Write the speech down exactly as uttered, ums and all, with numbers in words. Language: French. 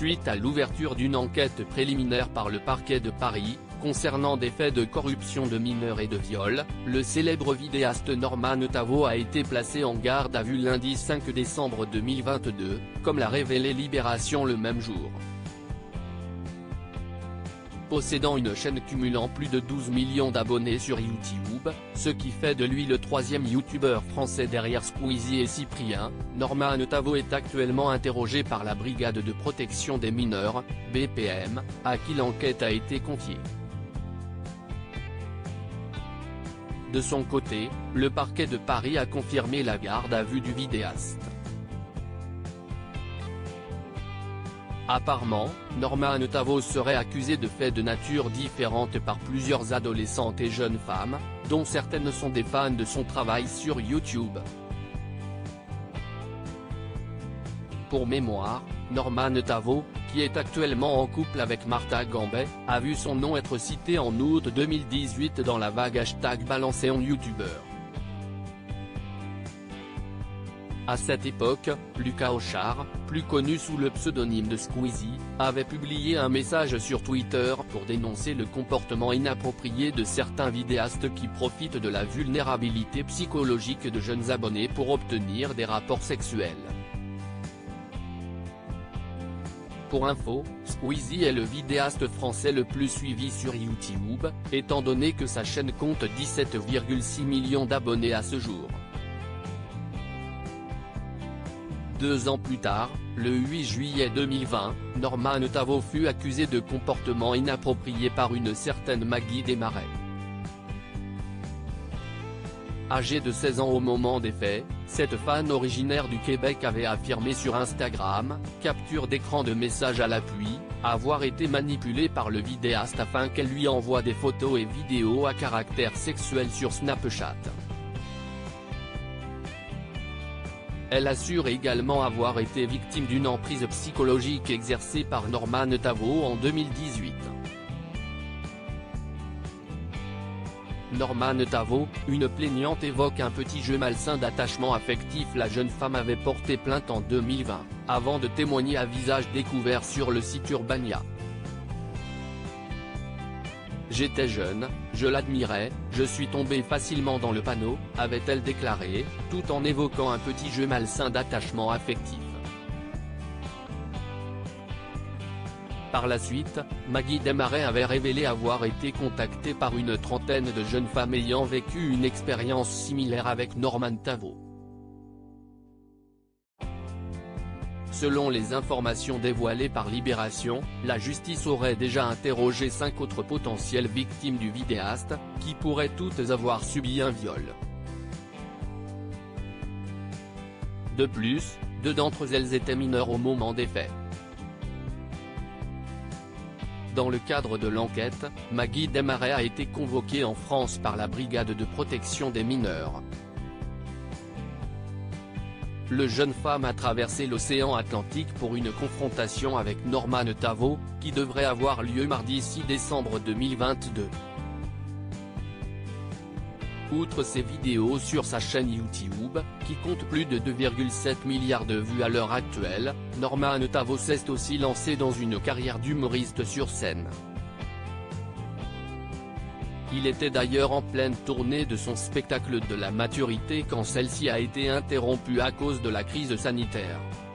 suite à l'ouverture d'une enquête préliminaire par le parquet de Paris, concernant des faits de corruption de mineurs et de viol, le célèbre vidéaste Norman Tavo a été placé en garde à vue lundi cinq décembre deux mille vingt-deux, comme l'a révélé Libération le même jour. Possédant une chaîne cumulant plus de douze millions d'abonnés sur YouTube, ce qui fait de lui le troisième youtubeur français derrière Squeezie et Cyprien, Norman Tavo est actuellement interrogé par la Brigade de protection des mineurs, B P M, à qui l'enquête a été confiée. De son côté, le parquet de Paris a confirmé la garde à vue du vidéaste. Apparemment, Norman Tavo serait accusé de faits de nature différente par plusieurs adolescentes et jeunes femmes, dont certaines sont des fans de son travail sur YouTube. Pour mémoire, Norman Tavo, qui est actuellement en couple avec Martha Gambet, a vu son nom être cité en août deux mille dix-huit dans la vague hashtag balancé en youtubeur. À cette époque, Lucas Auchard, plus connu sous le pseudonyme de Squeezie, avait publié un message sur Twitter pour dénoncer le comportement inapproprié de certains vidéastes qui profitent de la vulnérabilité psychologique de jeunes abonnés pour obtenir des rapports sexuels. Pour info, Squeezie est le vidéaste français le plus suivi sur YouTube, étant donné que sa chaîne compte dix-sept virgule six millions d'abonnés à ce jour. Deux ans plus tard, le huit juillet deux mille vingt, Norman Tavo fut accusé de comportement inapproprié par une certaine Maggie Desmarais. Âgée de seize ans au moment des faits, cette fan originaire du Québec avait affirmé sur Instagram, capture d'écran de message à l'appui, avoir été manipulée par le vidéaste afin qu'elle lui envoie des photos et vidéos à caractère sexuel sur Snapchat. Elle assure également avoir été victime d'une emprise psychologique exercée par Norman Tavo en deux mille dix-huit. Norman Tavo, une plaignante évoque un petit jeu malsain d'attachement affectif. La jeune femme avait porté plainte en deux mille vingt, avant de témoigner à visage découvert sur le site Urbania. J'étais jeune, je l'admirais, je suis tombée facilement dans le panneau, avait-elle déclaré, tout en évoquant un petit jeu malsain d'attachement affectif. Par la suite, Maggie Desmarais avait révélé avoir été contactée par une trentaine de jeunes femmes ayant vécu une expérience similaire avec Norman Tavo. Selon les informations dévoilées par Libération, la justice aurait déjà interrogé cinq autres potentielles victimes du vidéaste, qui pourraient toutes avoir subi un viol. De plus, deux d'entre elles étaient mineures au moment des faits. Dans le cadre de l'enquête, Maggie Desmarais a été convoquée en France par la Brigade de protection des mineurs. Le jeune femme a traversé l'océan Atlantique pour une confrontation avec Norman Tavo, qui devrait avoir lieu mardi six décembre deux mille vingt-deux. Outre ses vidéos sur sa chaîne YouTube, qui compte plus de deux virgule sept milliards de vues à l'heure actuelle, Norman Tavo s'est aussi lancé dans une carrière d'humoriste sur scène. Il était d'ailleurs en pleine tournée de son spectacle de la maturité quand celle-ci a été interrompue à cause de la crise sanitaire.